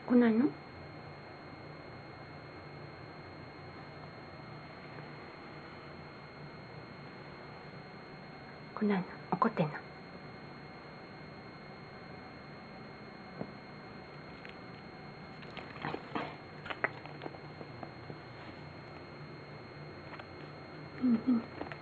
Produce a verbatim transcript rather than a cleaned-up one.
来ないの？来ないの？怒ってんの？うんうん。